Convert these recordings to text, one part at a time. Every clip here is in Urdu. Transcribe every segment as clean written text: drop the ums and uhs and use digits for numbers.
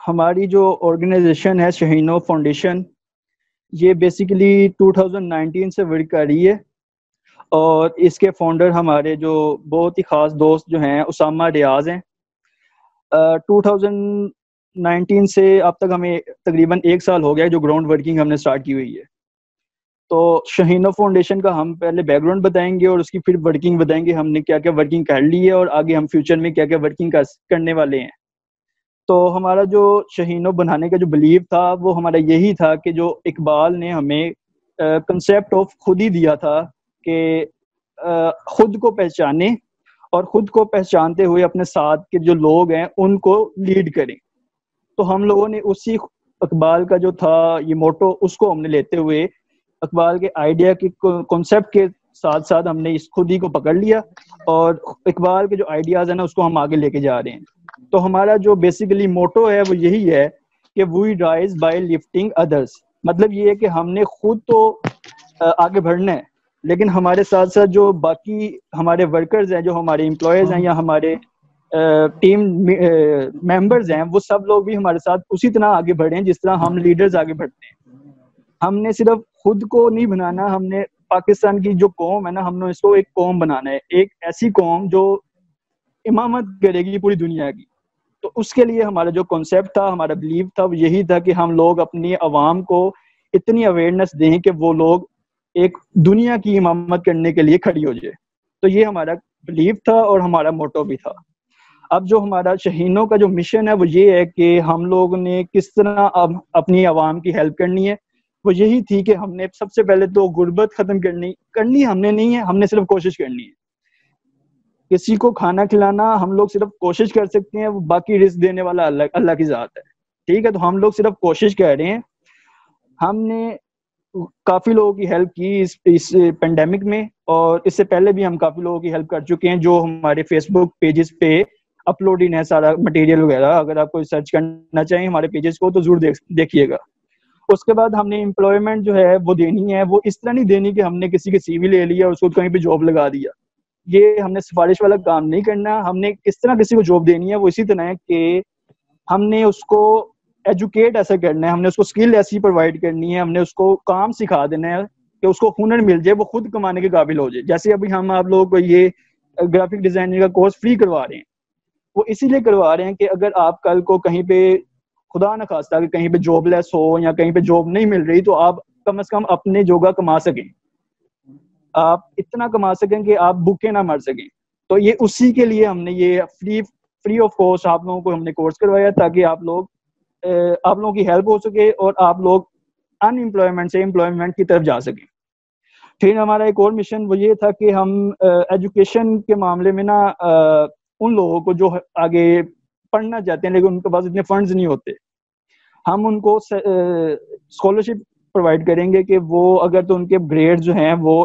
ہماری جو آرگنائزیشن ہے شہینو فاؤنڈیشن، یہ بیسیکلی 2019 سے ورک کر رہی ہے، اور اس کے فاؤنڈر ہمارے جو بہت ہی خاص دوست جو ہیں اسامہ ریاض ہیں۔ 2019 سے اب تک ہمیں تقریباً 1 سال ہو گیا ہے جو گراؤنڈ ورکنگ ہم نے سٹارٹ کی ہوئی ہے۔ تو شہینو فاؤنڈیشن کا ہم پہلے بیک گراؤنڈ بتائیں گے اور اس کی پھر ورکنگ بتائیں گے، ہم نے کیا کیا ورکنگ کر لی ہے اور آگے ہم فیوچر میں کیا کیا ورکنگ کرنے والے ہیں۔ تو ہمارا جو شہینو بنانے کا جو بلیو تھا وہ ہمارا یہی تھا کہ جو اقبال نے ہمیں کنسیپٹ آف خود ہی دیا تھا کہ خود کو پہچانے اور خود کو پہچانتے ہوئے اپنے ساتھ کے جو لوگ ہیں ان کو لیڈ کریں۔ تو ہم لوگوں نے اسی اقبال کا جو تھا یہ موٹو، اس کو ہم نے لیتے ہوئے اقبال کے آئیڈیا کے کنسیپٹ کے ساتھ ساتھ ہم نے اس خود ہی کو پکڑ لیا، اور اقبال کے جو آئیڈیاز ہیں نا اس کو ہم آگے لے کے جا رہے ہیں۔ تو ہمارا جو بیسیکلی موٹو ہے وہ یہی ہے کہ we rise by lifting others, مطلب یہ ہے کہ ہم نے خود تو آگے بڑھنا ہے، لیکن ہمارے ساتھ ساتھ جو باقی ہمارے ورکرز ہیں، جو ہمارے امپلائیز ہیں یا ہمارے ٹیم ممبرز ہیں، وہ سب لوگ بھی ہمارے ساتھ اسی طرح آگے بڑھیں جس طرح ہم لیڈرز آگے بڑھتے ہیں۔ ہم نے صرف خود کو نہیں بنانا، ہم نے پاکستان کی جو قوم ہے نا، ہم نے اس کو ایک قوم بنانا ہے، ایک ایسی قوم جو امامت کرے گی پوری دنیا کی۔ تو اس کے لیے ہمارا جو کنسیپٹ تھا، ہمارا بلیو تھا، وہ یہی تھا کہ ہم لوگ اپنی عوام کو اتنی اویئرنیس دیں کہ وہ لوگ ایک دنیا کی امامت کرنے کے لیے کھڑی ہو جائے۔ تو یہ ہمارا بلیو تھا اور ہمارا موٹو بھی تھا۔ اب جو ہمارا شہینوں کا جو مشن ہے وہ یہ ہے کہ ہم لوگ نے کس طرح اب اپنی عوام کی ہیلپ کرنی ہے۔ وہ یہی تھی کہ ہم نے سب سے پہلے تو غربت ختم کرنی ہم نے نہیں ہے، ہم نے صرف کوشش کرنی ہے۔ کسی کو کھانا کھلانا ہم لوگ صرف کوشش کر سکتے ہیں، وہ باقی رزق دینے والا اللہ کی ذات ہے، ٹھیک ہے۔ تو ہم لوگ صرف کوشش کر رہے ہیں۔ ہم نے کافی لوگوں کی ہیلپ کی اس پینڈیمک میں، اور اس سے پہلے بھی ہم کافی لوگوں کی ہیلپ کر چکے ہیں جو ہمارے فیس بک پیجز پہ اپلوڈ ہے سارا مٹیریل وغیرہ۔ اگر آپ کوئی سرچ کرنا چاہیں ہمارے پیجز کو تو ضرور دیکھیے گا۔ اس کے بعد ہم نے امپلائمنٹ جو ہے وہ دینی ہے، وہ اس طرح نہیں دینی کہ ہم نے کسی کے سی وی لے لیا اور اس کو کہیں پہ جاب لگا دیا۔ یہ ہم نے سفارش والا کام نہیں کرنا۔ ہم نے کس طرح کسی کو جاب دینی ہے وہ اسی طرح ہے کہ ہم نے اس کو ایجوکیٹ ایسا کرنا ہے، ہم نے اس کو اسکل ایسی پرووائڈ کرنی ہے، ہم نے اس کو کام سکھا دینا ہے کہ اس کو ہنر مل جائے، وہ خود کمانے کے قابل ہو جائے۔ جیسے ابھی ہم آپ لوگوں کو یہ گرافک ڈیزائننگ کا کورس فری کروا رہے ہیں، وہ اسی لیے کروا رہے ہیں کہ اگر آپ کل کو کہیں پہ خدا نہ خواستہ کہ کہیں پہ جاب لیس ہو یا کہیں پہ جاب نہیں مل رہی، تو آپ کم از کم اپنے جوگا کما سکیں، آپ اتنا کما سکیں کہ آپ بھوکے نہ مر سکیں۔ تو یہ اسی کے لیے ہم نے یہ فری آف کاسٹ آپ لوگوں کو ہم نے کورس کروایا، تاکہ آپ لوگوں کی ہیلپ ہو سکے اور آپ لوگ ان امپلائمنٹ سے امپلائمنٹ کی طرف جا سکیں۔ پھر ہمارا ایک اور مشن وہ یہ تھا کہ ہم ایجوکیشن کے معاملے میں نا ان لوگوں کو جو آگے پڑھنا چاہتے ہیں لیکن ان کے پاس اتنے فنڈز نہیں ہوتے، ہم ان کو اسکالرشپ پرووائڈ کریں گے کہ وہ اگر تو ان کے گریڈ جو ہیں وہ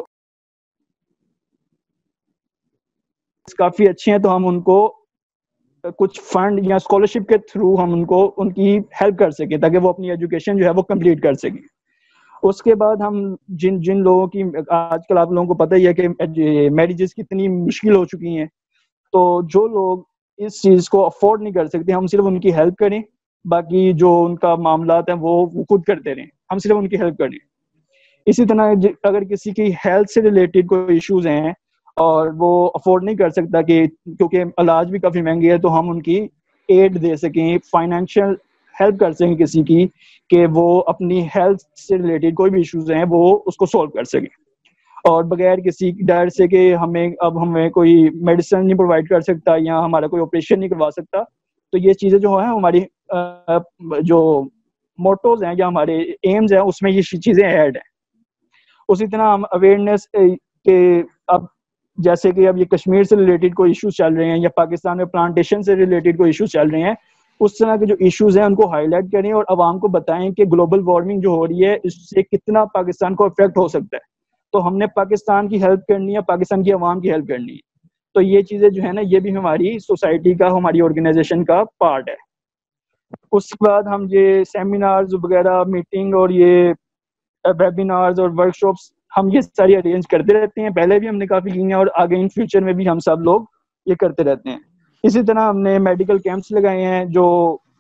کافی اچھے ہیں تو ہم ان کو کچھ فنڈ یا اسکالرشپ کے تھرو ہم ان کی ہیلپ کر سکیں تاکہ وہ اپنی ایجوکیشن جو ہے وہ کمپلیٹ کر سکیں۔ اس کے بعد ہم جن لوگوں کی آج کل آپ لوگوں کو پتہ ہی ہے کہ میریجز کتنی مشکل ہو چکی ہیں، تو جو لوگ اس چیز کو افورڈ نہیں کر سکتے ہم صرف ان کی ہیلپ کریں، باقی جو ان کا معاملات ہیں وہ خود کرتے رہیں، ہم صرف ان کی ہیلپ کریں۔ اسی طرح اگر کسی کی ہیلتھ سے ریلیٹڈ کوئی ایشوز ہیں اور وہ افورڈ نہیں کر سکتا کہ کیونکہ علاج بھی کافی مہنگی ہے، تو ہم ان کی ایڈ دے سکیں، فائنینشیل ہیلپ کر سکیں کسی کی کہ وہ اپنی ہیلتھ سے ریلیٹڈ کوئی بھی ایشوز ہیں وہ اس کو سولو کر سکیں، اور بغیر کسی ڈر سے کہ ہمیں کوئی میڈیسن نہیں پرووائڈ کر سکتا یا ہمارا کوئی آپریشن نہیں کروا سکتا۔ تو یہ چیزیں جو ہیں ہماری جو موٹوز ہیں یا ہمارے ایمز ہیں اس میں یہ چیزیں ایڈ ہیں۔ اسی طرح ہم اویئرنیس کہ اب جیسے کہ اب یہ کشمیر سے ریلیٹڈ کوئی ایشوز چل رہے ہیں یا پاکستان میں پلانٹیشن سے ریلیٹڈ کوئی ایشوز چل رہے ہیں، اس طرح کے جو ایشوز ہیں ان کو ہائی لائٹ کریں اور عوام کو بتائیں کہ گلوبل وارمنگ جو ہو رہی ہے اس سے کتنا پاکستان کو افیکٹ ہو سکتا ہے۔ تو ہم نے پاکستان کی ہیلپ کرنی ہے، پاکستان کی عوام کی ہیلپ کرنی ہے۔ تو یہ چیزیں جو ہے نا یہ بھی ہماری سوسائٹی کا، ہماری آرگنائزیشن کا پارٹ ہے۔ اس کے بعد ہم یہ سیمینارز وغیرہ میٹنگ اور یہ ویبینارز اور ورکشاپس ہم یہ ساری ارینج کرتے رہتے ہیں، پہلے بھی ہم نے کافی کی ہیں اور آگے ان فیوچر میں بھی ہم سب لوگ یہ کرتے رہتے ہیں۔ اسی طرح ہم نے میڈیکل کیمپس لگائے ہیں جو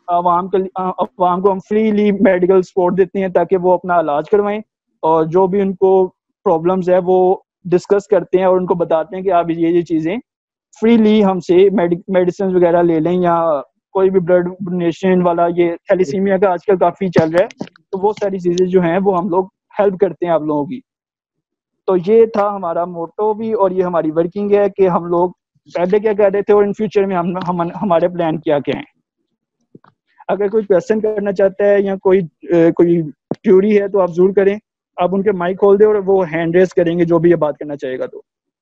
عوام کو ہم فریلی میڈیکل سپورٹ دیتے ہیں تاکہ وہ اپنا علاج کروائیں, اور جو بھی ان کو پرابلمز ہے وہ ڈسکس کرتے ہیں اور ان کو بتاتے ہیں کہ آپ یہ چیزیں فریلی ہم سے میڈیسن وغیرہ لے لیں, یا کوئی بھی بلڈ ڈونیشن والا, یہ تھیلیسیمیا کا آج کل کافی چل رہا ہے, تو وہ ساری چیزیں جو ہیں وہ ہم لوگ ہیلپ کرتے ہیں آپ لوگوں کی. تو یہ تھا ہمارا موٹو بھی, اور یہ ہماری ورکنگ ہے کہ ہم لوگ پہلے کیا کر رہے تھے اور ان فیوچر میں ہمارے پلان کیا کیا ہیں. اگر کوئی کویشچن کرنا چاہتا ہے یا کوئی کیوری ہے تو آپ ضرور کریں. آپ ان کے مائک کھول دیں اور وہ ہینڈ ریز کریں گے جو بھی یہ بات کرنا چاہے گا. تو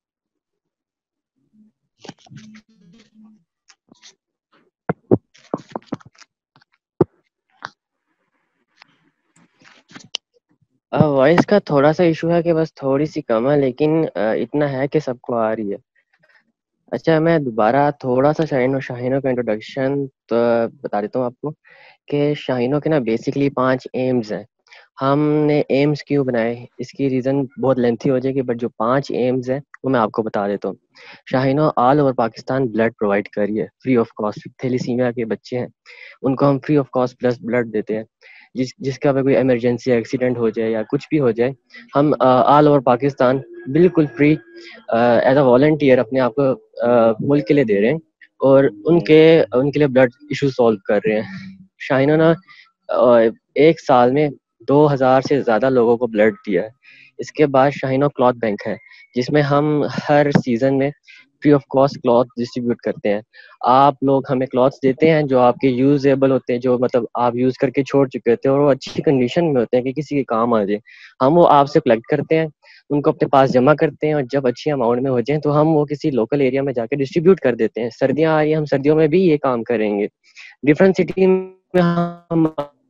وائس کا تھوڑا سا ایشو ہے کہ بس تھوڑی سی کم ہے, لیکن اتنا ہے کہ سب کو آ رہی ہے. اچھا, میں دوبارہ تھوڑا سا شاہینوں کا انٹروڈکشن بتا دیتا ہوں آپ کو کہ شاہینوں کے نا بیسکلی 5 ایمز ہیں. ہم نے ایمز کیوں بنائے اس کی ریزن بہت لینتھی ہو جائے گی, بٹ جو 5 ایمز ہیں وہ میں آپ کو بتا دیتا ہوں. شاہینوں all over Pakistan blood provide کریے فری آف کاسٹ. تھیلیسیمیا کے بچے ہیں ان کو ہم فری آف کاسٹ بلڈ دیتے ہیں. جس کا کوئی ایمرجنسی ایکسیڈنٹ ہو جائے یا کچھ بھی ہو جائے, ہم آل اوور پاکستان بالکل فری ایز اے والنٹیئر اپنے آپ کو ملک کے لیے دے رہے ہیں, اور ان کے لیے بلڈ ایشو سالو کر رہے ہیں. شاہینوں نے ایک سال میں 2000 سے زیادہ لوگوں کو بلڈ دیا ہے. اس کے بعد شاہینوں کلاتھ بینک ہے جس میں ہم ہر سیزن میں free of cost cloth distribute کرتے ہیں. آپ لوگ ہمیں کلاتھس دیتے ہیں جو آپ کے یوزیبل ہوتے ہیں, جو مطلب آپ یوز کر کے چھوڑ چکے ہوتے ہیں اور وہ اچھی کنڈیشن میں ہوتے ہیں کہ کسی کے کام آ جائے. ہم وہ آپ سے کلیکٹ کرتے ہیں, ان کو اپنے پاس جمع کرتے ہیں, اور جب اچھی اماؤنٹ میں ہو جائیں تو ہم وہ کسی لوکل ایریا میں جا کے ڈسٹریبیوٹ کر دیتے ہیں. سردیاں آ رہی ہیں, ہم سردیوں میں بھی یہ کام کریں گے. ڈفرینٹ سٹی میں ہم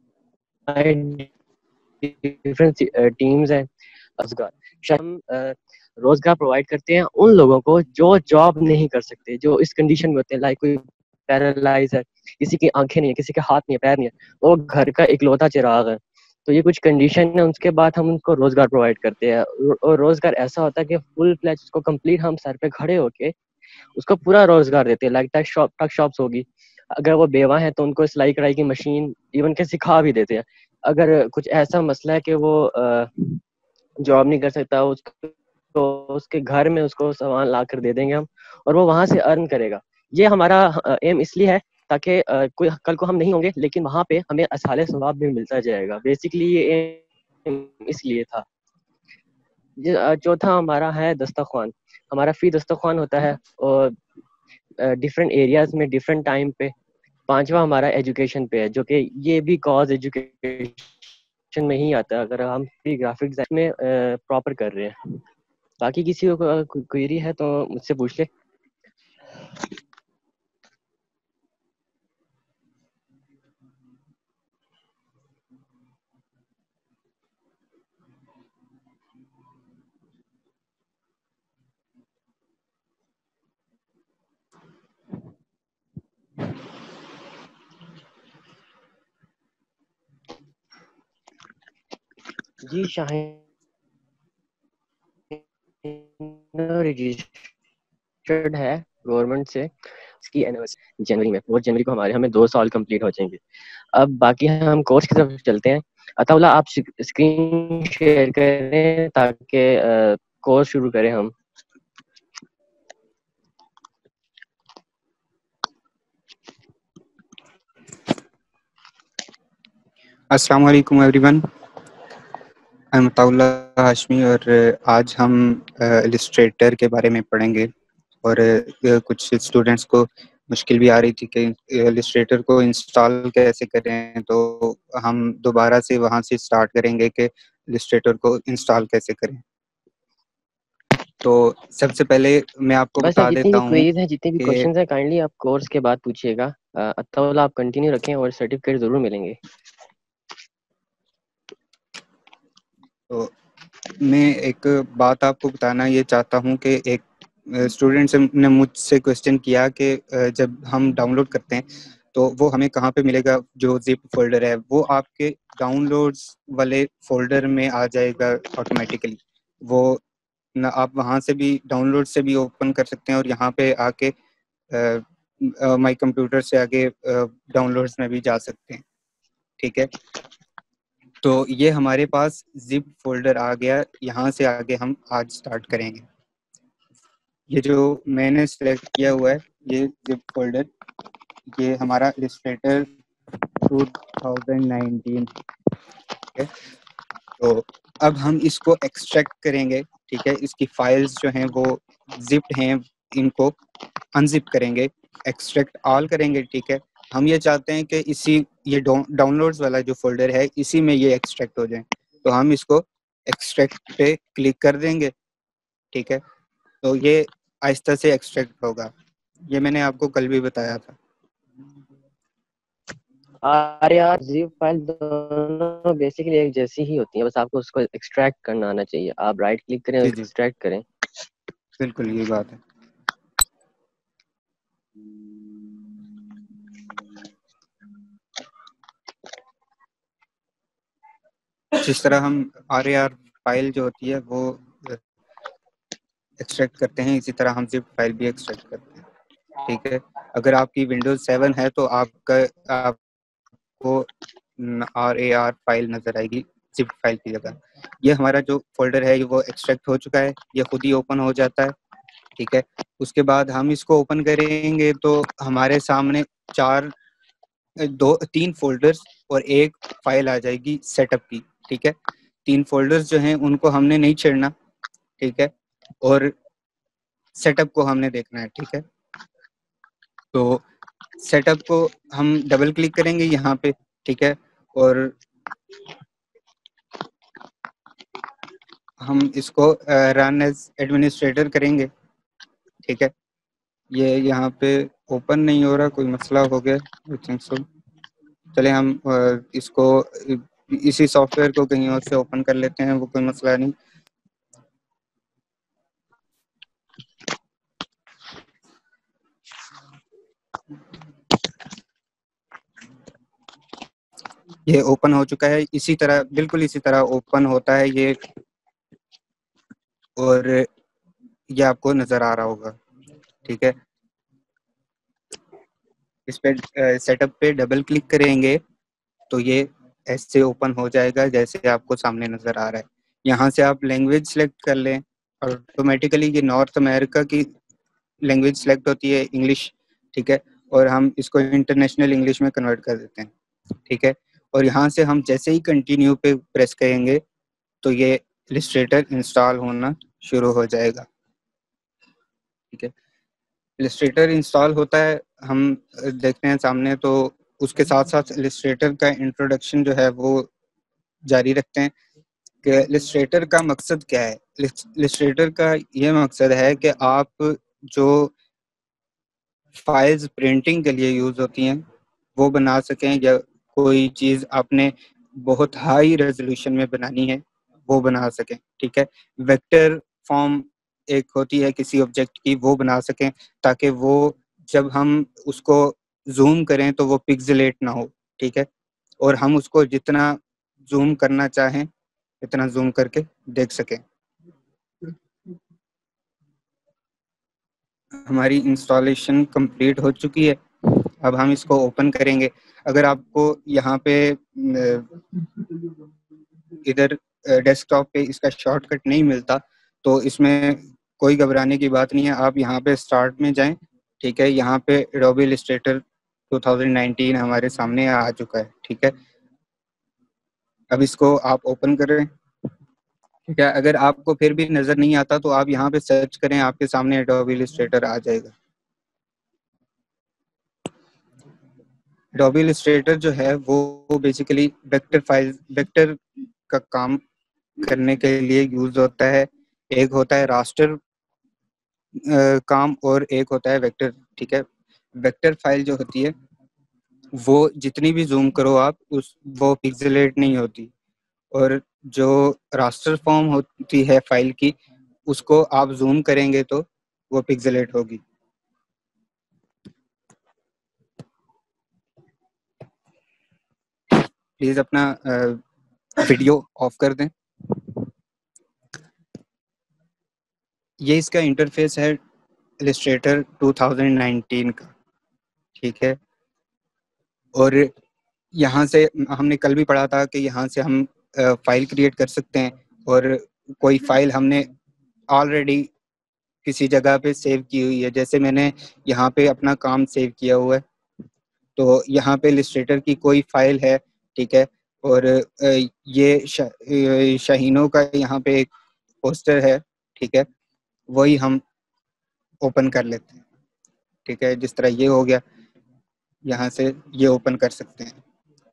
ڈفرینٹ ٹیمز ہیں. ہم روزگار پرووائڈ کرتے ہیں ان لوگوں کو جو جاب نہیں کر سکتے, جو اس کنڈیشن میں ہوتے ہیں, لائک کوئی پیرالائز ہے, کسی کی آنکھیں نہیں ہے, کسی کے ہاتھ نہیں ہے, پیر نہیں ہے, وہ گھر کا اکلوتا چراغ ہے. تو یہ کچھ کنڈیشن ہے, اس کے بعد ہم ان کو روزگار پرووائڈ کرتے ہیں. اور روزگار ایسا ہوتا ہے کہ فل فلیج اس کو کمپلیٹ ہم سر پہ کھڑے ہو کے اس کو پورا روزگار دیتے ہیں. لائک ٹک شاپس ہوگی, اگر وہ بیوہ ہیں تو ان کو سلائی کڑھائی کی مشین ایون کہ سکھا بھی دیتے ہیں. اگر کچھ ایسا مسئلہ ہے کہ وہ جاب نہیں کر سکتا, اس کے گھر میں اس کو سامان لا کر دے دیں گے ہم, اور وہ وہاں سے ارن کرے گا. یہ ہمارا ایم اس لیے ہے تاکہ کوئی کل کو ہم نہیں ہوں گے لیکن وہاں پہ ہمیں اصحال ثواب بھی ملتا جائے گا. بیسکلی یہ ایم اس لیے تھا. چوتھا ہمارا ہے دسترخوان. ہمارا فری دسترخوان ہوتا ہے اور ڈفرینٹ ایریاز میں ڈفرینٹ ٹائم پہ. پانچواں ہمارا ایجوکیشن پہ ہے, جو کہ یہ بھی کاز ایجوکیشن میں ہی آتا ہے اگر ہم فری گرافکس میں پراپر کر رہے ہیں. باقی کسی کو کوئری ہے تو مجھ سے پوچھ لے. جی شاہین رجسٹرڈ ہے گورنمنٹ سے. اس کی جنوری میں 4 جنوری کو ہمیں 2 سال کمپلیٹ ہو جائیں گے. اب باقی ہم کورس کی طرف چلتے ہیں. عطا اللہ آپ اسکرین شیئر کریں تاکہ کورس شروع کریں ہم. السلام علیکم ایوری ون. عطا اللہ ہاشمی, اور آج ہم السٹریٹر کے بارے میں پڑھیں گے. اور کچھ اسٹوڈنٹس کو مشکل بھی آ رہی تھی کہ السٹریٹر کو انسٹال کیسے کریں, تو ہم دوبارہ سے وہاں سے اسٹارٹ کریں گے کہ السٹریٹر کو انسٹال کیسے کریں. تو سب سے پہلے میں آپ کو بس بتا جتنی دیتا بھی ہوں کوئریز ہیں, جتنے بھی کہ کوشچنز ہیں, کائنڈلی آپ کورس کے بعد پوچھیے گا. عطا اللہ آپ کنٹینیو رکھیں اور سرٹیفکیٹ ضرور ملیں گے. تو میں ایک بات آپ کو بتانا یہ چاہتا ہوں کہ ایک اسٹوڈنٹ نے مجھ سے کوشچن کیا کہ جب ہم ڈاؤن لوڈ کرتے ہیں تو وہ ہمیں کہاں پہ ملے گا. جو زپ فولڈر ہے وہ آپ کے ڈاؤن لوڈس والے فولڈر میں آ جائے گا آٹومیٹیکلی. وہ آپ وہاں سے بھی ڈاؤن لوڈ سے بھی اوپن کر سکتے ہیں, اور یہاں پہ آ کے مائی کمپیوٹر سے آگے ڈاؤن لوڈس میں بھی جا سکتے ہیں. ٹھیک ہے, تو یہ ہمارے پاس زپ فولڈر آ گیا. یہاں سے آگے ہم آج اسٹارٹ کریں گے. یہ جو میں نے سلیکٹ کیا ہوا ہے یہ زپ فولڈر, یہ ہمارا السٹریٹر 2019 ہے. تو اب ہم اس کو ایکسٹریکٹ کریں گے. ٹھیک ہے, اس کی فائلز جو ہیں وہ زپڈ ہیں, ان کو انزپ کریں گے, ایکسٹریکٹ آل کریں گے. ٹھیک ہے, ہم یہ چاہتے ہیں کہ یہ ڈاؤن لوڈز والا جو فولڈر ہے اسی میں یہ ایکسٹریکٹ ہو جائیں. تو ہم اس کو ایکسٹریکٹ پہ کلک کر دیں گے. ٹھیک ہے, تو یہ آہستہ سے ایکسٹریکٹ ہوگا. یہ میں نے آپ کو کل بھی بتایا تھا. زپ فائل دونوں بیسیکلی ایک جیسی ہی ہوتی ہیں, بس آپ کو اس کو ایکسٹریکٹ کرنا آنا چاہیے. آپ رائٹ کلک کریں اور جی جی ایکسٹریکٹ کریں. بالکل یہ بات ہے. جس طرح ہم RAR فائل جو ہوتی ہے وہ ایکسٹریکٹ کرتے ہیں, اسی طرح ہم زپ فائل بھی ایکسٹریکٹ کرتے ہیں. ٹھیک ہے, اگر آپ کی ونڈوز 7 ہے تو آپ کو RAR فائل نظر آئے گی زپ فائل کی جگہ. یہ ہمارا جو فولڈر ہے وہ ایکسٹریکٹ ہو چکا ہے, یہ خود ہی اوپن ہو جاتا ہے. ٹھیک ہے, اس کے بعد ہم اس کو اوپن کریں گے تو ہمارے سامنے 3 فولڈرز اور ایک فائل آ جائے گی سیٹ اپ کی. ٹھیک ہے, 3 فولڈرز جو ہیں ان کو ہم نے نہیں چھیڑنا. ٹھیک ہے, اور سیٹ اپ کو ہم نے دیکھنا ہے. ٹھیک ہے, تو سیٹ اپ کو ہم ڈبل کلک کریں گے یہاں پہ. ٹھیک ہے, اور ہم اس کو رن ایز ایڈمنسٹریٹر کریں گے. ٹھیک ہے, یہ یہاں پہ اوپن نہیں ہو رہا, کوئی مسئلہ ہو گیا. I think so. چلے ہم اس کو اسی سافٹ ویئر کو کہیں اور سے اوپن کر لیتے ہیں, وہ کوئی مسئلہ نہیں. یہ اوپن ہو چکا ہے. اسی طرح بالکل اسی طرح اوپن ہوتا ہے یہ, اور یہ آپ کو نظر آ رہا ہوگا. ٹھیک ہے, اس پہ سیٹ اپ پہ ڈبل کلک کریں گے تو یہ ایسے اوپن ہو جائے گا جیسے آپ کو سامنے نظر آ رہا ہے. یہاں سے آپ لینگویج سلیکٹ کر لیں, آٹومیٹیکلی یہ نارتھ امریکہ کی لینگویج سلیکٹ ہوتی ہے, انگلش. ٹھیک ہے, اور ہم اس کو انٹرنیشنل انگلش میں کنورٹ کر دیتے ہیں. ٹھیک ہے, اور یہاں سے ہم جیسے ہی کنٹینیو پہ پریس کریں گے تو یہ السٹریٹر انسٹال ہونا شروع ہو جائے گا. ٹھیک ہے, السٹریٹر انسٹال ہوتا ہے, ہم دیکھتے ہیں سامنے. تو اس کے ساتھ ساتھ السٹریٹر کا انٹروڈکشن جو ہے وہ جاری رکھتے ہیں کہ السٹریٹر کا مقصد کیا ہے. السٹریٹر کا یہ مقصد ہے کہ آپ جو فائلز پرنٹنگ کے لیے یوز ہوتی ہیں وہ بنا سکیں, یا کوئی چیز آپ نے بہت ہائی ریزولوشن میں بنانی ہے وہ بنا سکیں. ٹھیک ہے, ویکٹر فارم ایک ہوتی ہے کسی آبجیکٹ کی, وہ بنا سکیں تاکہ وہ جب ہم اس کو زوم کریں تو وہ پکسلیٹ نہ ہو. ٹھیک ہے, اور ہم اس کو جتنا زوم کرنا چاہیں اتنا زوم کر کے دیکھ سکیں. ہماری انسٹالیشن کمپلیٹ ہو چکی ہے. اب ہم اس کو اوپن کریں گے. اگر آپ کو یہاں پہ ادھر ڈیسک ٹاپ پہ اس کا شارٹ کٹ نہیں ملتا تو اس میں کوئی گھبرانے کی بات نہیں ہے. آپ یہاں پہ اسٹارٹ میں جائیں. ٹھیک ہے, یہاں پہ ایڈوبی السٹریٹر 2019 ہمارے سامنے آ چکا ہے. ٹھیک ہے, اب اس کو آپ اوپن کریں. ٹھیک ہے, اگر آپ کو پھر بھی نظر نہیں آتا تو آپ یہاں پہ سرچ کریں, آپ کے سامنے ایڈوبی السٹریٹر آ جائے گا. ایڈوبی السٹریٹر جو ہے وہ بیسیکلی ویکٹر کا کام کرنے کے لیے یوز ہوتا ہے. ایک ہوتا ہے راسٹر کام اور ایک ہوتا ہے ویکٹر. ٹھیک ہے, ویکٹر فائل جو ہوتی ہے وہ جتنی بھی زوم کرو آپ وہ پکسلیٹ نہیں ہوتی, اور جو راسٹر فارم ہوتی ہے فائل کی اس کو آپ زوم کریں گے تو وہ پکسلیٹ ہوگی. پلیز اپنا ویڈیو آف کر دیں. یہ اس کا انٹرفیس ہے السٹریٹر 2019 کا. ٹھیک ہے. اور یہاں سے ہم نے کل بھی پڑھا تھا کہ یہاں سے ہم فائل کریٹ کر سکتے ہیں, اور کوئی فائل ہم نے آلریڈی کسی جگہ پہ سیو کی ہوئی ہے, جیسے میں نے یہاں پہ اپنا کام سیو کیا ہوا ہے, تو یہاں پہ السٹریٹر کی کوئی فائل ہے, ٹھیک ہے, اور یہ شاہینوں کا یہاں پہ ایک پوسٹر ہے, ٹھیک ہے, وہی ہم اوپن کر لیتے ہیں, ٹھیک ہے, جس طرح یہ ہو گیا, یہاں سے یہ اوپن کر سکتے ہیں.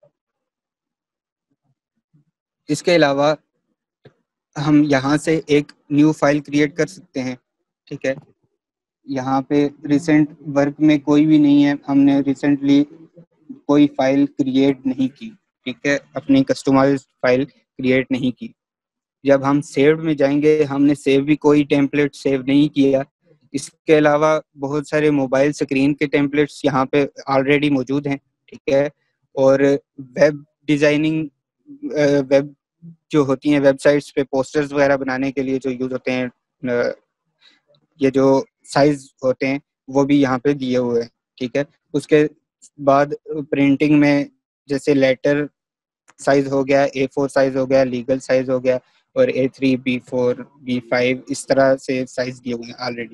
اس کے علاوہ ہم یہاں سے ایک نیو فائل کریٹ کر سکتے ہیں, ٹھیک ہے. یہاں پہ ریسنٹ ورک میں کوئی بھی نہیں ہے, ہم نے ریسنٹلی کوئی فائل کریٹ نہیں کی, ٹھیک ہے, اپنی کسٹمائز فائل کریٹ نہیں کی. جب ہم سیوڈ میں جائیں گے, ہم نے سیو بھی کوئی ٹیمپلیٹ سیو نہیں کیا. اس کے علاوہ بہت سارے موبائل اسکرین کے ٹیمپلیٹس یہاں پہ آلریڈی موجود ہیں, ٹھیک ہے, اور ویب ڈیزائننگ, ویب جو ہوتی ہیں ویب سائٹس پہ پوسٹرز وغیرہ بنانے کے لیے جو یوز ہوتے ہیں, یہ جو سائز ہوتے ہیں وہ بھی یہاں پہ دیے ہوئے ہیں, ٹھیک ہے. اس کے بعد پرنٹنگ میں جیسے لیٹر سائز ہو گیا, A4 سائز ہو گیا, لیگل سائز ہو گیا, اور A3 B4 B5 اس طرح سے سائز دیے ہوئے ہیں آلریڈی.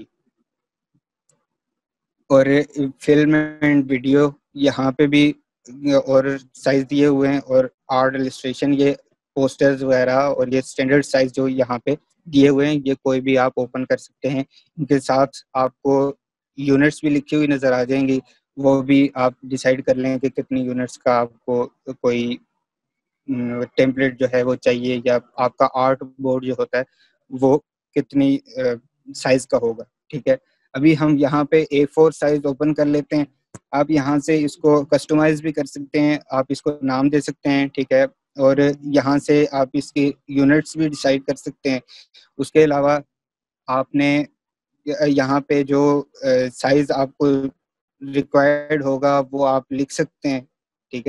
اور فلم اینڈ ویڈیو یہاں پہ بھی اور سائز دیے ہوئے ہیں, اور آرٹ السٹریشن یہ پوسٹرز وغیرہ اور یہ اسٹینڈرڈ سائز جو یہاں پہ دیے ہوئے ہیں, یہ کوئی بھی آپ اوپن کر سکتے ہیں. ان کے ساتھ آپ کو یونٹس بھی لکھی ہوئی نظر آ جائیں گی, وہ بھی آپ ڈیسائیڈ کر لیں کہ کتنی یونٹس کا آپ کو کوئی ٹیمپلیٹ جو ہے وہ چاہیے, یا آپ کا آرٹ بورڈ جو ہوتا ہے وہ کتنی سائز کا ہوگا, ٹھیک ہے. ابھی ہم یہاں پہ A4 سائز اوپن کر لیتے ہیں. آپ یہاں سے اس کو کسٹمائز بھی کر سکتے ہیں, آپ اس کو نام دے سکتے ہیں, ٹھیک ہے, اور یہاں سے آپ اس کی یونٹس بھی ڈیسائیڈ کر سکتے ہیں. اس کے علاوہ آپ نے یہاں پہ جو سائز آپ کو ریکوائرڈ ہوگا وہ آپ لکھ سکتے ہیں, ٹھیک ہے.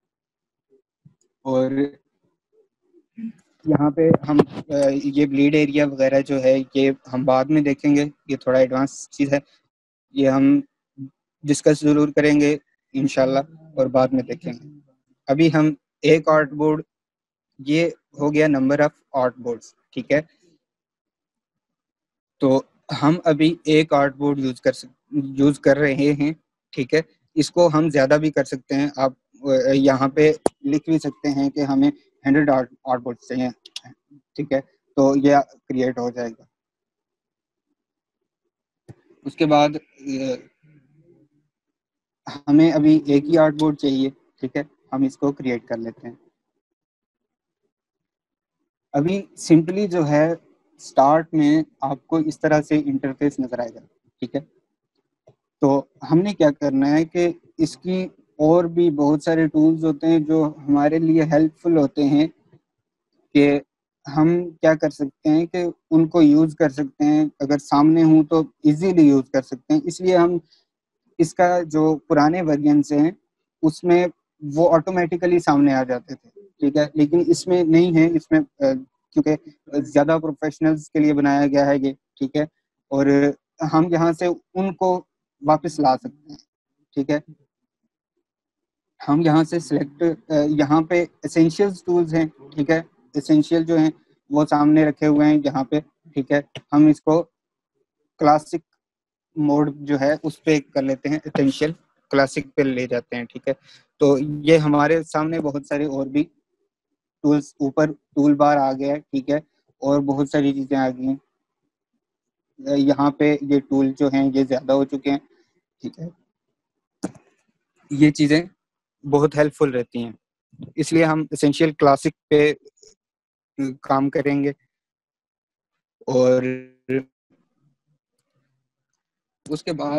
اور یہاں پہ ہم یہ بلیڈ ایریا وغیرہ جو ہے یہ ہم بعد میں دیکھیں گے, یہ تھوڑا ایڈوانس چیز ہے, یہ ہم ڈسکس ضرور کریں گے انشاءاللہ اور بعد میں دیکھیں گے. ابھی ہم ایک آرٹ بورڈ, یہ ہو گیا نمبر آف آرٹ بورڈز, ٹھیک ہے. تو ہم ابھی ایک آرٹ بورڈ یوز کر رہے ہیں, ٹھیک ہے. اس کو ہم زیادہ بھی کر سکتے ہیں, آپ یہاں پہ لکھ بھی سکتے ہیں کہ ہمیں 100 آرٹ بورڈ چاہیے, ٹھیک ہے, تو یہ کریٹ ہو جائے گا. اس کے بعد ہمیں ابھی ایک ہی آرٹ بورڈ چاہیے, ٹھیک ہے, ہم اس کو کریٹ کر لیتے ہیں. ابھی سمپلی جو ہے اسٹارٹ میں آپ کو اس طرح سے انٹرفیس نظر آئے گا, ٹھیک ہے. تو ہم نے کیا کرنا ہے کہ اس کی اور بھی بہت سارے ٹولز ہوتے ہیں جو ہمارے لیے ہیلپ فل ہوتے ہیں, کہ ہم کیا کر سکتے ہیں کہ ان کو یوز کر سکتے ہیں, اگر سامنے ہوں تو ایزیلی یوز کر سکتے ہیں. اس لیے ہم اس کا جو پرانے ورژنس ہیں اس میں وہ آٹومیٹیکلی سامنے آ جاتے تھے, ٹھیک ہے, لیکن اس میں نہیں ہے. اس میں کیونکہ زیادہ پروفیشنلز کے لیے بنایا گیا ہے یہ, ٹھیک ہے, اور ہم یہاں سے ان کو واپس لا سکتے ہیں, ٹھیک ہے. ہم یہاں سے سلیکٹ, یہاں پہ اسینشیلز ٹولز ہیں, ٹھیک ہے, اسینشیل جو ہیں وہ سامنے رکھے ہوئے ہیں یہاں پہ, ٹھیک ہے. ہم اس کو کلاسک موڈ جو ہے اس پہ کر لیتے ہیں, اسینشیل کلاسک پہ لے جاتے ہیں, ٹھیک ہے. تو یہ ہمارے سامنے بہت سارے اور بھی ٹولز, اوپر ٹول بار آ گیا ہے, ٹھیک ہے, اور بہت ساری چیزیں آ گئی ہیں. یہاں پہ یہ ٹول جو ہیں یہ زیادہ ہو چکے ہیں, ٹھیک ہے. یہ چیزیں بہت ہیلپ فل رہتی ہیں, اس لیے ہم اسینشیل کلاسک پہ کام کریں گے. اور اس کے بعد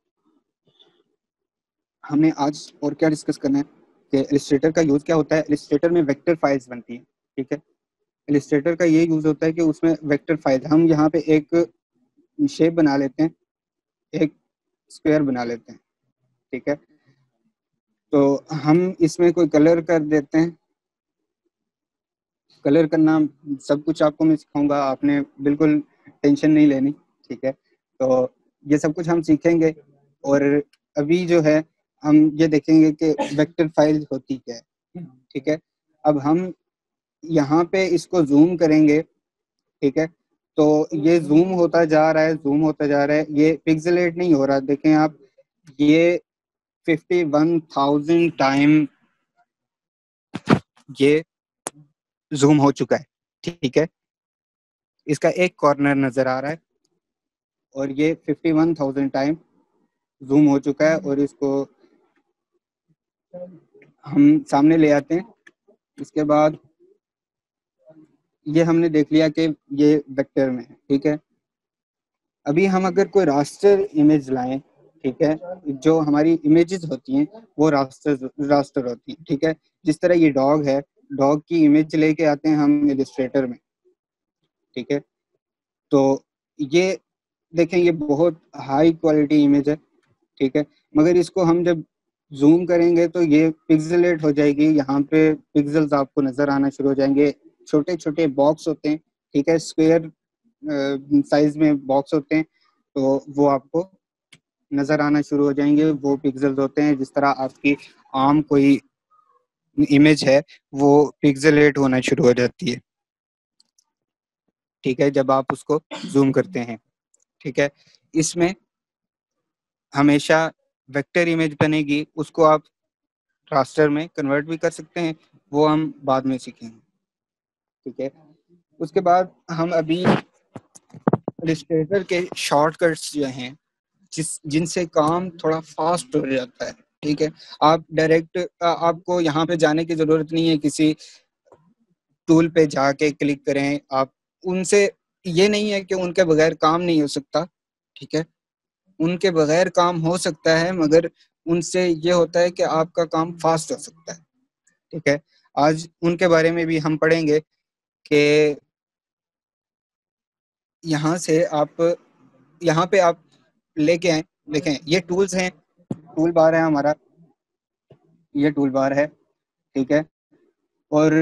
ہمیں آج اور کیا ڈسکس کرنا ہے کہ السٹریٹر کا یوز کیا ہوتا ہے. السٹریٹر میں ویکٹر فائلز بنتی ہیں, ٹھیک ہے. السٹریٹر کا یہ یوز ہوتا ہے کہ اس میں ویکٹر فائل, ہم یہاں پہ ایک شیپ بنا لیتے ہیں, ایک اسکوائر بنا لیتے ہیں, ٹھیک ہے. تو ہم اس میں کوئی کلر کر دیتے ہیں. کلر کرنا سب کچھ آپ کو میں سکھاؤں گا, آپ نے بالکل ٹینشن نہیں لینی, ٹھیک ہے. تو یہ سب کچھ ہم سیکھیں گے. اور ابھی جو ہے ہم یہ دیکھیں گے کہ ویکٹر فائل ہوتی کیا ہے. ٹھیک ہے, اب ہم یہاں پہ اس کو زوم کریں گے. ٹھیک ہے, تو یہ زوم ہوتا جا رہا ہے, زوم ہوتا جا رہا ہے, یہ پکسلیٹ نہیں ہو رہا. دیکھیں آپ, یہ 51,000 ٹائم یہ زوم ہو چکا ہے. ٹھیک ہے, اس کا ایک کارنر نظر آ رہا ہے, اور یہ 51,000 ٹائم زوم ہو چکا ہے. اور اس کو ہم سامنے لے آتے ہیں. اس کے بعد یہ ہم نے دیکھ لیا کہ یہ ویکٹر میں ہے. ٹھیک ہے, ابھی ہم اگر کوئی راسٹر امیج لائیں, ٹھیک ہے, جو ہماری امیجز ہوتی ہیں وہ راسٹر ہوتی ہیں. ٹھیک ہے, جس طرح یہ ڈاگ ہے, ڈاگ کی امیج لے کے آتے ہیں ہم ایلسٹریٹر میں. ٹھیک ہے, تو یہ دیکھیں یہ بہت ہائی کوالٹی امیج ہے. ٹھیک ہے, مگر اس کو ہم جب زوم کریں گے تو یہ پکسلیٹ ہو جائے گی. یہاں پہ پکسلز آپ کو نظر آنا شروع ہو جائیں گے. چھوٹے چھوٹے باکس ہوتے ہیں, ٹھیک ہے, اسکوئر سائز میں باکس ہوتے ہیں, تو وہ آپ کو نظر آنا شروع ہو جائیں گے. وہ پکسلز ہوتے ہیں جس طرح آپ کی عام کوئی امیج ہے وہ پکسلیٹ ہونا شروع ہو جاتی ہے. ٹھیک ہے, جب آپ اس کو زوم کرتے ہیں. ٹھیک ہے, اس میں ہمیشہ ویکٹر امیج بنے گی, اس کو آپ راسٹر میں کنورٹ بھی کر سکتے ہیں, وہ ہم بعد میں سیکھیں گے. ٹھیک ہے, اس کے بعد ہم ابھی السٹریٹر کے شارٹ کٹس جو ہیں جن سے کام تھوڑا فاسٹ ہو جاتا ہے. ٹھیک ہے, آپ ڈائریکٹ آپ کو یہاں پہ جانے کی ضرورت نہیں ہے, کسی ٹول پہ جا کے کلک کریں. آپ ان سے یہ نہیں ہے کہ ان کے بغیر کام نہیں ہو سکتا. ٹھیک ہے, ان کے بغیر کام ہو سکتا ہے, مگر ان سے یہ ہوتا ہے کہ آپ کا کام فاسٹ ہو سکتا ہے. ٹھیک ہے, آج ان کے بارے میں بھی ہم پڑھیں گے کہ یہاں سے آپ یہاں پہ آپ لے کے آئیں. دیکھیں یہ ٹولز ہیں, ٹول بار ہے ہمارا, یہ ٹول بار ہے. ٹھیک ہے, اور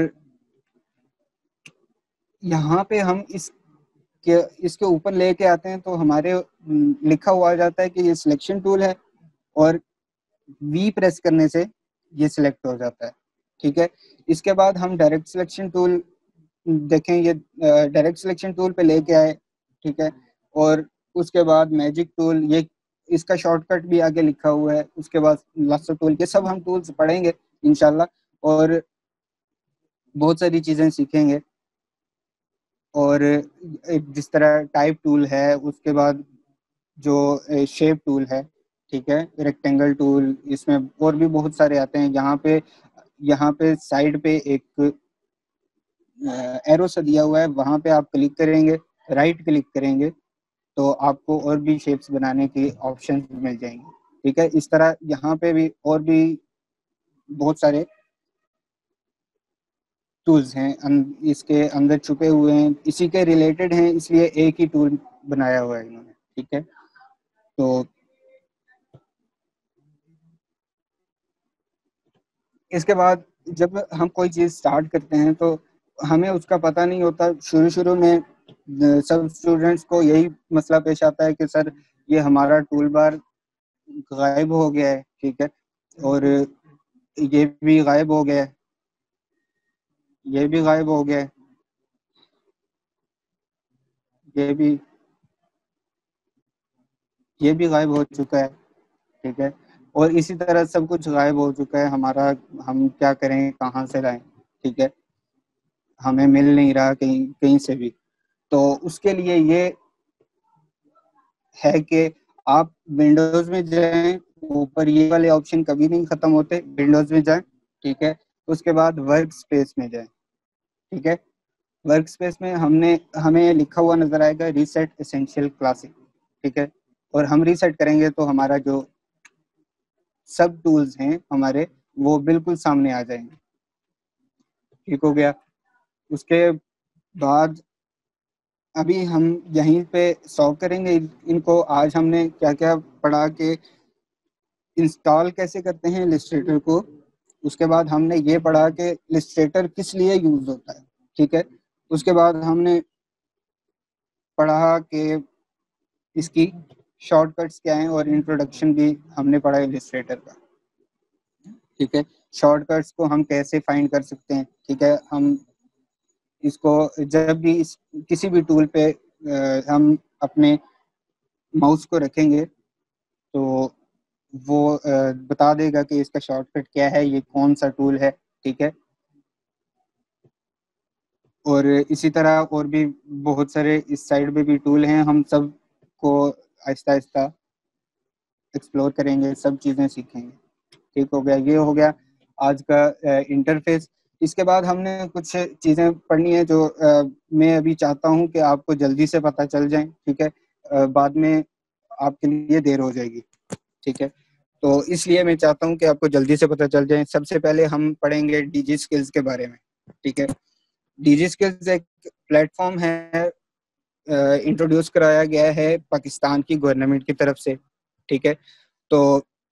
یہاں پہ ہم اس کے اوپر لے کے آتے ہیں تو ہمارے لکھا ہوا جاتا ہے کہ یہ سلیکشن ٹول ہے, اور وی پریس کرنے سے یہ سلیکٹ ہو جاتا ہے. ٹھیک ہے, اس کے بعد ہم ڈائریکٹ سلیکشن ٹول دیکھیں, یہ ڈائریکٹ سلیکشن ٹول پہ لے کے آئے. ٹھیک ہے, اور اس کے بعد میجک ٹول, یہ اس کا شارٹ کٹ بھی آگے لکھا ہوا ہے. اس کے بعد لاسو ٹول, یہ سب ہم ٹولز پڑھیں گے انشاءاللہ, اور بہت ساری چیزیں سیکھیں گے. اور جس طرح ٹائپ ٹول ہے, اس کے بعد جو شیپ ٹول ہے, ٹھیک ہے, ریکٹینگل ٹول, اس میں اور بھی بہت سارے آتے ہیں. یہاں پہ سائڈ پہ ایک ایرو سا دیا ہوا ہے, وہاں پہ آپ کلک کریں گے, رائٹ کلک کریں گے تو آپ کو اور بھی شیپس بنانے کی آپشن مل جائیں گے. ٹھیک ہے, اس طرح یہاں پہ بھی اور بھی بہت سارے ٹولز ہیں اس کے اندر چھپے ہوئے ہیں, اسی کے ریلیٹڈ ہیں, اس لیے ایک ہی ٹول بنایا ہوا ہے انہوں نے. ٹھیک ہے, تو اس کے بعد جب ہم کوئی چیز سٹارٹ کرتے ہیں تو ہمیں اس کا پتہ نہیں ہوتا. شروع میں سب اسٹوڈنٹس کو یہی مسئلہ پیش آتا ہے کہ سر یہ ہمارا ٹول بار غائب ہو گیا ہے. ٹھیک ہے, اور یہ بھی غائب ہو گیا ہے, یہ بھی غائب ہو گیا ہے, یہ بھی غائب ہو چکا ہے. ٹھیک ہے, اور اسی طرح سب کچھ غائب ہو چکا ہے ہمارا. ہم کیا کریں, کہاں سے لائیں؟ ٹھیک ہے, ہمیں مل نہیں رہا کہیں سے بھی. تو اس کے لیے یہ ہے کہ آپ ونڈوز میں جائیں, اوپر یہ والے آپشن کبھی نہیں ختم ہوتے, ونڈوز میں جائیں. ٹھیک ہے, اس کے بعد ورک اسپیس میں جائیں. ٹھیک ہے, ورک اسپیس میں ہمیں لکھا ہوا نظر آئے گا ریسیٹ ایسینشیل کلاسک. ٹھیک ہے, اور ہم ریسیٹ کریں گے تو ہمارا جو سب ٹولز ہیں ہمارے وہ بالکل سامنے آ جائیں گے. ٹھیک ہو گیا. اس کے بعد ابھی ہم یہیں پہ سالو کریں گے ان کو. آج ہم نے کیا کیا پڑھا کہ انسٹال کیسے کرتے ہیں السٹریٹر کو. اس کے بعد ہم نے یہ پڑھا کہ السٹریٹر کس لیے یوز ہوتا ہے. ٹھیک ہے, اس کے بعد ہم نے پڑھا کہ اس کی شارٹ کٹس کیا ہیں, اور انٹروڈکشن بھی ہم نے پڑھا السٹریٹر کا. ٹھیک ہے. شارٹ کٹس کو ہم کیسے فائنڈ کر سکتے ہیں, ٹھیک ہے. ہم اس کو جب بھی کسی بھی ٹول پہ ہم اپنے ماؤس کو رکھیں گے تو وہ بتا دے گا کہ اس کا شارٹ کٹ کیا ہے, یہ کون سا ٹول ہے, ٹھیک ہے. اور اسی طرح اور بھی بہت سارے اس سائڈ پہ بھی ٹول ہیں, ہم سب کو آہستہ آہستہ ایکسپلور کریں گے, سب چیزیں سیکھیں گے. ٹھیک ہو گیا, یہ ہو گیا آج کا انٹرفیس. اس کے بعد ہم نے کچھ چیزیں پڑھنی ہیں جو میں ابھی چاہتا ہوں کہ آپ کو جلدی سے پتہ چل جائیں, ٹھیک ہے, بعد میں آپ کے لیے دیر ہو جائے گی, ٹھیک ہے. تو اس لیے میں چاہتا ہوں کہ آپ کو جلدی سے پتہ چل جائیں. سب سے پہلے ہم پڑھیں گے ڈی جی اسکلز کے بارے میں, ٹھیک ہے. ڈی جی اسکلز ایک پلیٹ فارم ہے, انٹروڈیوس کرایا گیا ہے پاکستان کی گورنمنٹ کی طرف سے, ٹھیک ہے. تو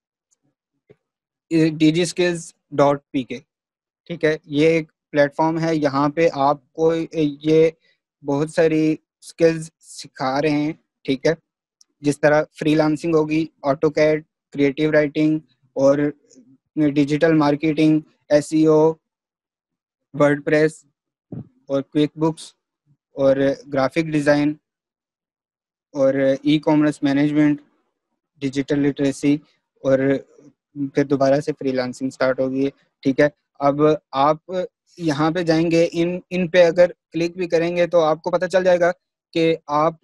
ڈی جی اسکلز .pk, ٹھیک ہے, یہ ایک پلیٹ فارم ہے. یہاں پہ آپ کو یہ بہت ساری اسکلز سکھا رہے ہیں, ٹھیک ہے. جس طرح فری لانسنگ ہوگی, آٹو کیڈ, کریٹیو رائٹنگ اور digital marketing, S E O, WordPress اور کوئک بکس اور گرافک ڈیزائن اور e commerce management, digital literacy, اور پھر دوبارہ سے فری لانسنگ سٹارٹ ہوگی, ٹھیک ہے. اب آپ یہاں پہ جائیں گے, ان پہ اگر کلک بھی کریں گے تو آپ کو پتہ چل جائے گا کہ آپ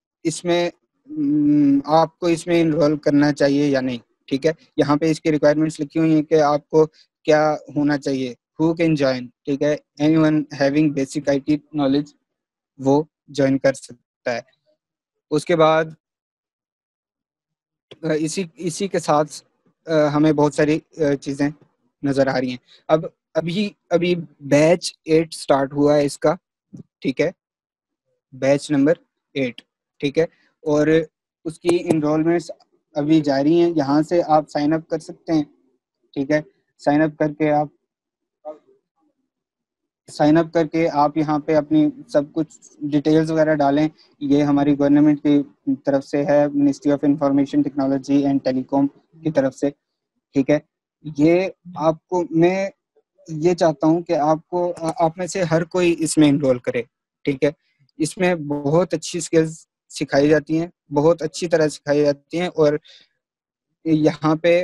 کو اس میں انرول کرنا چاہیے یا نہیں, ٹھیک ہے. یہاں پہ اس کی ریکوائرمنٹس لکھی ہوئی ہیں کہ آپ کو کیا ہونا چاہیے. ہو کین جوائن, ٹھیک ہے, anyone having basic I T knowledge وہ جوائن کر سکتا ہے. اس کے بعد اسی کے ساتھ ہمیں بہت ساری چیزیں نظر آ رہی ہیں. ابھی بیچ 8 سٹارٹ ہوا ہے اس کا, ٹھیک ہے, بیچ نمبر 8, ٹھیک ہے. اور اس کی انرولمنٹس ابھی جاری ہیں. یہاں سے آپ سائن اپ کر سکتے ہیں, ٹھیک ہے. سائن اپ کر کے آپ یہاں پہ اپنی سب کچھ ڈیٹیلز وغیرہ ڈالیں. یہ ہماری گورنمنٹ کی طرف سے ہے, ministry of information technology and telecom کی طرف سے, ٹھیک ہے. یہ آپ کو میں یہ چاہتا ہوں کہ آپ میں سے ہر کوئی اس میں انرول کرے, ٹھیک ہے. اس میں بہت اچھی سکلز سکھائی جاتی ہیں, بہت اچھی طرح سکھائی جاتی ہیں. اور یہاں پہ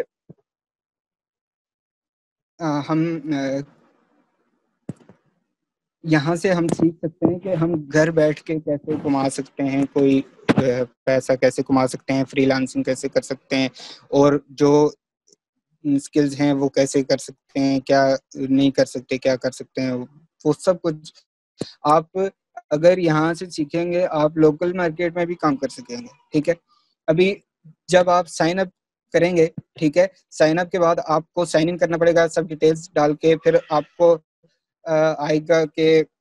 یہاں سے ہم سیکھ سکتے ہیں کہ ہم گھر بیٹھ کے کیسے کما سکتے ہیں, کوئی پیسہ کیسے کما سکتے ہیں, فری لانسنگ کیسے کر سکتے ہیں, اور جو اسکلز ہیں وہ کیسے کر سکتے ہیں, کیا نہیں کر سکتے, کیا کر سکتے ہیں, وہ سب کچھ آپ اگر یہاں سے سیکھیں گے آپ لوکل مارکیٹ میں بھی کام کر سکیں گے, ٹھیک ہے. ابھی جب آپ سائن اپ کریں گے, ٹھیک ہے, سائن اپ کے بعد آپ کو سائن ان کرنا پڑے گا سب ڈیٹیلز ڈال کے. پھر آپ کو آئے گا کہ